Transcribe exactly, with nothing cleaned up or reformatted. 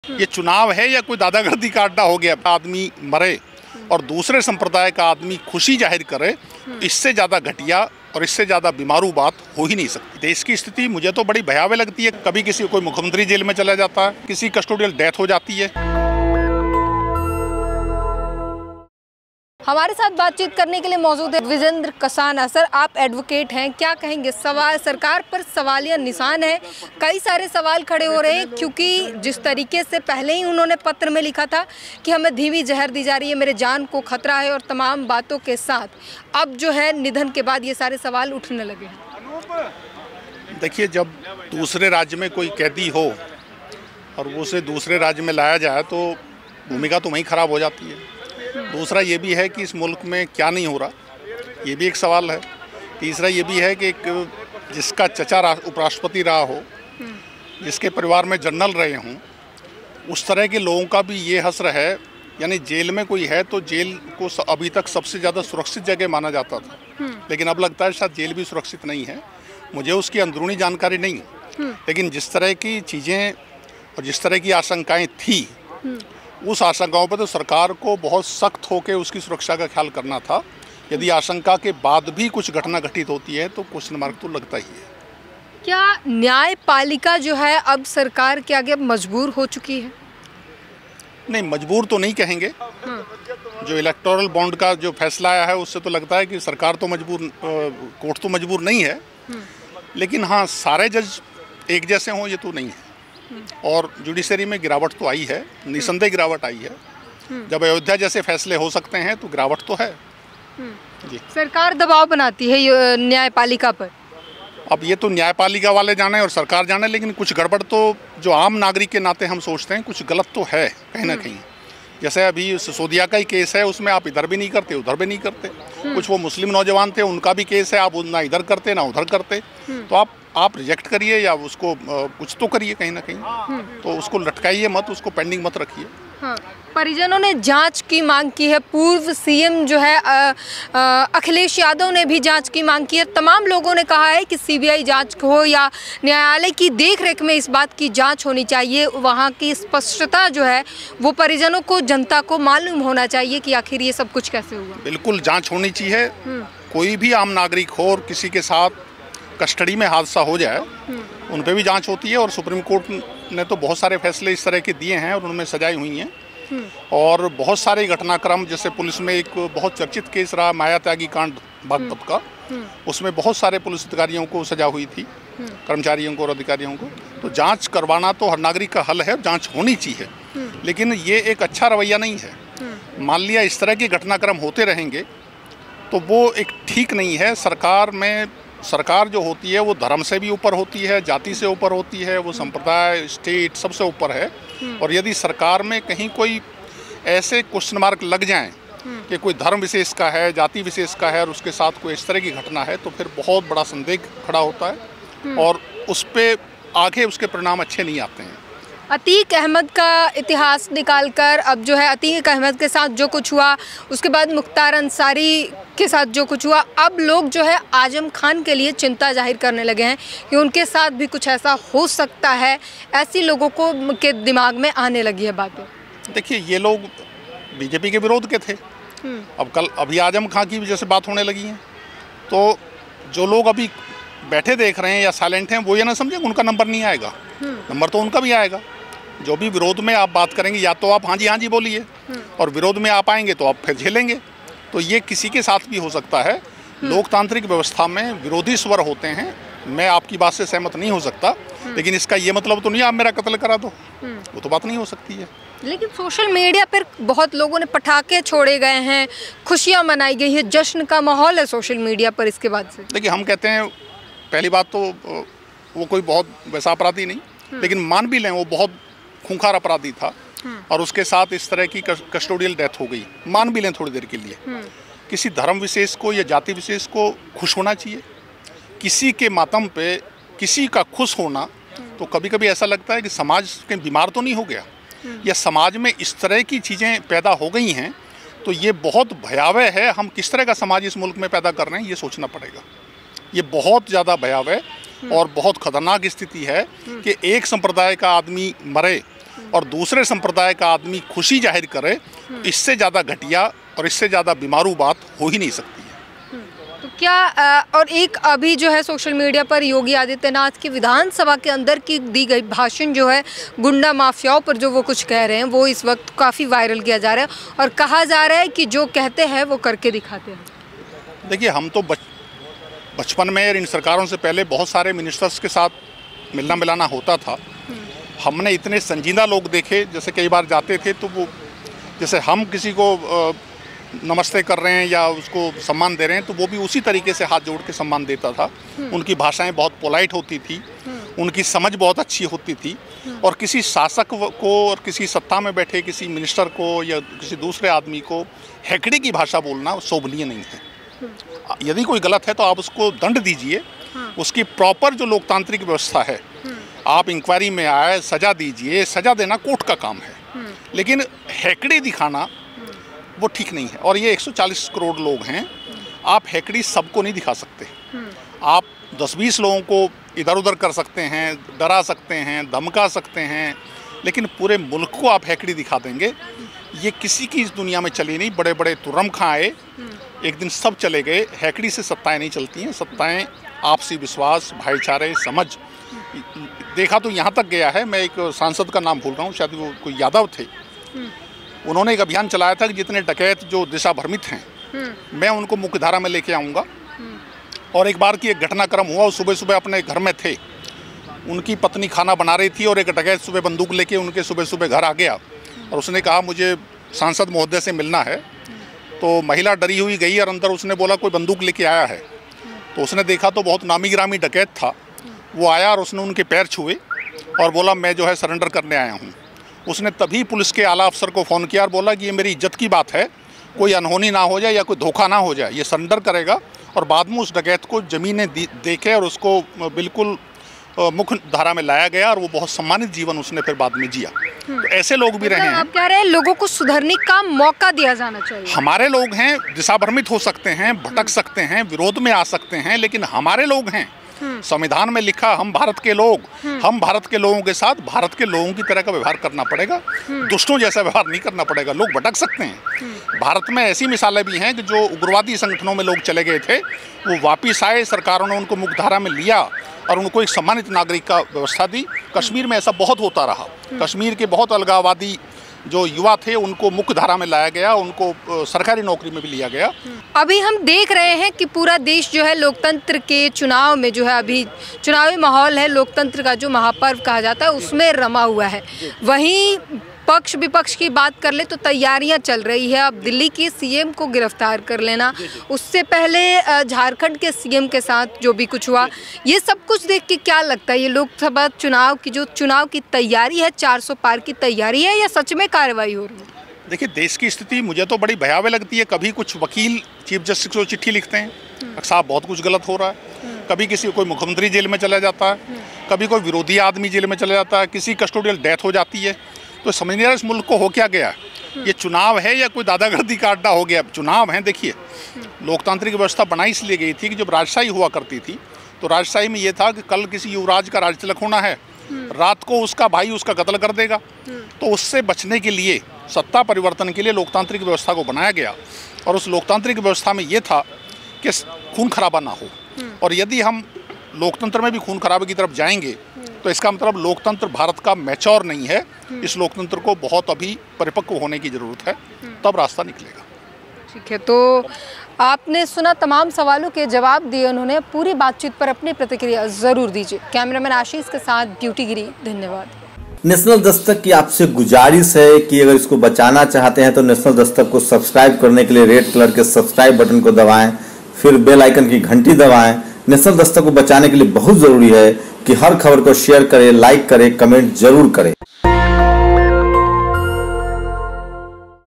ये चुनाव है या कोई दादागिरी का अड्डा हो गया? आदमी मरे और दूसरे संप्रदाय का आदमी खुशी जाहिर करे, इससे ज़्यादा घटिया और इससे ज़्यादा बीमारू बात हो ही नहीं सकती। देश की स्थिति मुझे तो बड़ी भयावह लगती है। कभी किसी कोई मुख्यमंत्री जेल में चला जाता है, किसी कस्टोडियल डेथ हो जाती है। हमारे साथ बातचीत करने के लिए मौजूद है विजेंद्र कसाना। सर, आप एडवोकेट हैं, क्या कहेंगे? सवाल सरकार पर सवालिया निशान है, कई सारे सवाल खड़े हो रहे हैं क्योंकि जिस तरीके से पहले ही उन्होंने पत्र में लिखा था कि हमें धीमी जहर दी जा रही है, मेरे जान को खतरा है, और तमाम बातों के साथ अब जो है निधन के बाद ये सारे सवाल उठने लगे हैं। देखिए, जब दूसरे राज्य में कोई कैदी हो और उसे दूसरे राज्य में लाया जाए तो भूमिका तो वहीं खराब हो जाती है। दूसरा ये भी है कि इस मुल्क में क्या नहीं हो रहा, ये भी एक सवाल है। तीसरा ये भी है कि एक जिसका चचा उपराष्ट्रपति रहा हो, जिसके परिवार में जनरल रहे हों, उस तरह के लोगों का भी ये हश्र है। यानी जेल में कोई है तो जेल को अभी तक सबसे ज़्यादा सुरक्षित जगह माना जाता था, लेकिन अब लगता है शायद जेल भी सुरक्षित नहीं है। मुझे उसकी अंदरूनी जानकारी नहीं, लेकिन जिस तरह की चीज़ें और जिस तरह की आशंकाएँ थी, उस आशंकाओं पर तो सरकार को बहुत सख्त होकर उसकी सुरक्षा का ख्याल करना था। यदि आशंका के बाद भी कुछ घटना घटित होती है तो क्वेश्चन मार्क तो लगता ही है। क्या न्यायपालिका जो है अब सरकार के आगे मजबूर हो चुकी है? नहीं, मजबूर तो नहीं कहेंगे। जो इलेक्टोरल बॉन्ड का जो फैसला आया है उससे तो लगता है कि सरकार तो मजबूर, कोर्ट तो मजबूर नहीं है, लेकिन हाँ, सारे जज एक जैसे हों ये तो नहीं है। और जुडिशरी में गिरावट तो आई है, निसंदेह गिरावट आई है। जब अयोध्या जैसे फैसले हो सकते हैं तो गिरावट तो है जी। सरकार दबाव बनाती है न्यायपालिका पर। अब ये तो न्यायपालिका वाले जाने और सरकार जाने, लेकिन कुछ गड़बड़ तो जो आम नागरिक के नाते हम सोचते हैं कुछ गलत तो है कहीं ना कहीं। जैसे अभी सिसोदिया का ही केस है, उसमें आप इधर भी नहीं करते उधर भी नहीं करते। कुछ वो मुस्लिम नौजवान थे, उनका भी केस है, आप ना इधर करते ना उधर करते। तो आप आप रिजेक्ट करिए या उसको कुछ तो करिए कहीं ना कहीं, तो उसको लटकाइए मत, उसको पेंडिंग मत रखिए। हाँ। परिजनों ने जांच की मांग की है, पूर्व सीएम जो है आ, आ, अखिलेश यादव ने भी जांच की मांग की है। तमाम लोगों ने कहा है कि सीबीआई जांच हो या न्यायालय की देखरेख में इस बात की जांच होनी चाहिए। वहाँ की स्पष्टता जो है वो परिजनों को, जनता को मालूम होना चाहिए कि आखिर ये सब कुछ कैसे हुआ। बिल्कुल जाँच होनी चाहिए। कोई भी आम नागरिक हो और किसी के साथ कस्टडी में हादसा हो जाए, उन पर भी जांच होती है। और सुप्रीम कोर्ट ने तो बहुत सारे फैसले इस तरह के दिए हैं और उनमें सजाएं हुई हैं। और बहुत सारे घटनाक्रम, जैसे पुलिस में एक बहुत चर्चित केस रहा माया त्यागी कांड बागपत का, उसमें बहुत सारे पुलिस अधिकारियों को सजा हुई थी, कर्मचारियों को और अधिकारियों को। तो जांच करवाना तो हर नागरिक का हल है, जांच होनी चाहिए, लेकिन ये एक अच्छा रवैया नहीं है। मान लिया इस तरह के घटनाक्रम होते रहेंगे तो वो एक ठीक नहीं है। सरकार में सरकार जो होती है वो धर्म से भी ऊपर होती है, जाति से ऊपर होती है, वो संप्रदाय, स्टेट सबसे ऊपर है। और यदि सरकार में कहीं कोई ऐसे क्वेश्चन मार्क लग जाएं कि कोई धर्म विशेष का है, जाति विशेष का है और उसके साथ कोई इस तरह की घटना है, तो फिर बहुत बड़ा संदेह खड़ा होता है और उस पर आगे उसके परिणाम अच्छे नहीं आते हैं। अतीक अहमद का इतिहास निकालकर अब जो है अतीक अहमद के साथ जो कुछ हुआ, उसके बाद मुख्तार अंसारी के साथ जो कुछ हुआ, अब लोग जो है आजम खान के लिए चिंता जाहिर करने लगे हैं कि उनके साथ भी कुछ ऐसा हो सकता है। ऐसी लोगों को के दिमाग में आने लगी है बातें। देखिए, ये लोग बीजेपी के विरोध के थे, अब कल अभी आजम खान की वजह से बात होने लगी है। तो जो लोग अभी बैठे देख रहे हैं या साइलेंट हैं, वो ये ना समझे उनका नंबर नहीं आएगा। नंबर तो उनका भी आएगा। जो भी विरोध में आप बात करेंगे, या तो आप हाँ जी हाँ जी बोलिए, और विरोध में आप आएंगे तो आप फिर झेलेंगे। तो ये किसी के साथ भी हो सकता है। लोकतांत्रिक व्यवस्था में विरोधी स्वर होते हैं। मैं आपकी बात से सहमत नहीं हो सकता, लेकिन इसका ये मतलब तो नहीं आप मेरा कत्ल करा दो, वो तो बात नहीं हो सकती है। लेकिन सोशल मीडिया पर बहुत लोगों ने पटाखे छोड़े गए हैं, खुशियाँ मनाई गई है, जश्न का माहौल है सोशल मीडिया पर इसके बाद से। देखिए, हम कहते हैं पहली बात तो वो कोई बहुत वैसा अपराधी नहीं, लेकिन मान भी लें वो बहुत खूंखार अपराधी था और उसके साथ इस तरह की कस्टोडियल डेथ हो गई, मान भी लें थोड़ी देर के लिए। किसी धर्म विशेष को या जाति विशेष को खुश होना चाहिए। किसी के मातम पे किसी का खुश होना, तो कभी कभी ऐसा लगता है कि समाज के बीमार तो नहीं हो गया, या समाज में इस तरह की चीज़ें पैदा हो गई हैं, तो ये बहुत भयावह है। हम किस तरह का समाज इस मुल्क में पैदा कर रहे हैं ये सोचना पड़ेगा। ये बहुत ज़्यादा भयावह और बहुत खतरनाक स्थिति है कि एक संप्रदाय का आदमी मरे और दूसरे संप्रदाय का आदमी खुशी जाहिर करे, इससे ज़्यादा घटिया और इससे ज़्यादा बीमारू बात हो ही नहीं सकती है। तो क्या और एक अभी जो है सोशल मीडिया पर योगी आदित्यनाथ की विधानसभा के अंदर की दी गई भाषण जो है गुंडा माफियाओं पर जो वो कुछ कह रहे हैं वो इस वक्त काफ़ी वायरल किया जा रहा है और कहा जा रहा है कि जो कहते हैं वो करके दिखाते हैं। देखिए, हम तो बच, बचपन में इन सरकारों से पहले बहुत सारे मिनिस्टर्स के साथ मिलना मिलाना होता था। हमने इतने संजीदा लोग देखे, जैसे कई बार जाते थे तो वो जैसे हम किसी को नमस्ते कर रहे हैं या उसको सम्मान दे रहे हैं तो वो भी उसी तरीके से हाथ जोड़ के सम्मान देता था। उनकी भाषाएं बहुत पोलाइट होती थी, उनकी समझ बहुत अच्छी होती थी और किसी शासक को और किसी सत्ता में बैठे किसी मिनिस्टर को या किसी दूसरे आदमी को हैकड़ी की भाषा बोलना शोभनीय नहीं है। यदि कोई गलत है तो आप उसको दंड दीजिए, उसकी प्रॉपर जो लोकतांत्रिक व्यवस्था है, आप इंक्वायरी में आए सजा दीजिए, सजा देना कोर्ट का काम है, लेकिन हैकड़ी दिखाना वो ठीक नहीं है। और ये एक सौ चालीस करोड़ लोग हैं, आप हैकड़ी सबको नहीं दिखा सकते। आप दस बीस लोगों को इधर उधर कर सकते हैं, डरा सकते हैं, धमका सकते हैं, लेकिन पूरे मुल्क को आप हैकड़ी दिखा देंगे, ये किसी की इस दुनिया में चली नहीं। बड़े बड़े तुरम खां आए, एक दिन सब चले गए। हैकड़ी से सत्ताएं नहीं चलती हैं, सत्ताएं आपसी विश्वास, भाईचारे, समझ। देखा तो यहाँ तक गया है, मैं एक सांसद का नाम भूल रहा हूँ, शायद वो कोई यादव थे, उन्होंने एक अभियान चलाया था कि जितने डकैत जो दिशा भ्रमित हैं मैं उनको मुख्यधारा में लेके आऊँगा। और एक बार की एक घटनाक्रम हुआ, सुबह सुबह अपने घर में थे, उनकी पत्नी खाना बना रही थी और एक डकैत सुबह बंदूक लेके उनके सुबह सुबह घर आ गया और उसने कहा मुझे सांसद महोदय से मिलना है। तो महिला डरी हुई गई और अंदर उसने बोला कोई बंदूक लेके आया है। तो उसने देखा तो बहुत नामी गिरामी डकैत था। वो आया और उसने उनके पैर छुए और बोला मैं जो है सरेंडर करने आया हूँ। उसने तभी पुलिस के आला अफसर को फ़ोन किया और बोला कि ये मेरी इज्जत की बात है, कोई अनहोनी ना हो जाए या कोई धोखा ना हो जाए, ये सरेंडर करेगा। और बाद में उस डकैत को ज़मीनें देके और उसको बिल्कुल मुख्य धारा में लाया गया और वो बहुत सम्मानित जीवन उसने फिर बाद में जिया। तो ऐसे लोग भी रहे हैं। आप कह रहे हैं लोगों को सुधरने का मौका दिया जाना चाहिए। हमारे लोग हैं, दिशाभ्रमित हो सकते हैं, भटक सकते हैं, विरोध में आ सकते हैं, लेकिन हमारे लोग हैं। संविधान में लिखा हम भारत के लोग, हम भारत के लोगों के साथ भारत के लोगों की तरह का व्यवहार करना पड़ेगा, दुष्टों जैसा व्यवहार नहीं करना पड़ेगा। लोग भटक सकते हैं। भारत में ऐसी मिसालें भी हैं कि जो उग्रवादी संगठनों में लोग चले गए थे, वो वापिस आए, सरकारों ने उनको मुख्यधारा में लिया और उनको एक सम्मानित नागरिक का व्यवस्था दी। कश्मीर में ऐसा बहुत होता रहा। कश्मीर के बहुत अलगाववादी जो युवा थे उनको मुख्य धारा में लाया गया, उनको सरकारी नौकरी में भी लिया गया। अभी हम देख रहे हैं कि पूरा देश जो है लोकतंत्र के चुनाव में जो है अभी चुनावी माहौल है, लोकतंत्र का जो महापर्व कहा जाता है उसमें रमा हुआ है। वहीं पक्ष विपक्ष की बात कर ले तो तैयारियां चल रही है। अब दिल्ली के सीएम को गिरफ्तार कर लेना, उससे पहले झारखंड के सीएम के साथ जो भी कुछ हुआ, ये सब कुछ देख के क्या लगता है ये लोकसभा चुनाव की जो चुनाव की तैयारी है, चार सौ पार की तैयारी है या सच में कार्रवाई हो रही है? देखिए, देश की स्थिति मुझे तो बड़ी भयावह लगती है। कभी कुछ वकील चीफ जस्टिस को चिट्ठी लिखते हैं साहब बहुत कुछ गलत हो रहा है, कभी किसी कोई मुख्यमंत्री जेल में चला जाता है, कभी कोई विरोधी आदमी जेल में चला जाता है, किसी कस्टोडियल डेथ हो जाती है। तो समझ नहीं आ रहा इस मुल्क को हो क्या गया। ये चुनाव है या कोई दादागर्दी का अड्डा हो गया? चुनाव है। देखिए, लोकतांत्रिक व्यवस्था बनाई इसलिए गई थी कि जब राजशाही हुआ करती थी तो राजशाही में ये था कि कल किसी युवराज का राज तिलक होना है, रात को उसका भाई उसका कत्ल कर देगा। तो उससे बचने के लिए, सत्ता परिवर्तन के लिए लोकतांत्रिक व्यवस्था को बनाया गया और उस लोकतांत्रिक व्यवस्था में ये था कि खून खराबा ना हो। और यदि हम लोकतंत्र में भी खून खराबे की तरफ जाएंगे तो इसका मतलब लोकतंत्र भारत का मैच्योर नहीं है। इस लोकतंत्र को बहुत अभी परिपक्व होने की ज़रूरत है, तब रास्ता निकलेगा। ठीक है, तो आपने सुना तमाम सवालों के जवाब दिए उन्होंने। पूरी बातचीत पर अपनी प्रतिक्रिया ज़रूर दीजिए। कैमरामैन आशीष के साथ ब्यूटी गिरी, धन्यवाद। नेशनल दस्तक की आपसे गुजारिश है कि अगर इसको बचाना चाहते हैं तो नेशनल दस्तक को सब्सक्राइब करने के लिए रेड कलर के सब्सक्राइब बटन को दबाएं, फिर बेल आइकन की घंटी दबाएं। नेशनल दस्तक को बचाने के लिए बहुत जरूरी है कि हर खबर को शेयर करें, लाइक करें, कमेंट जरूर करें।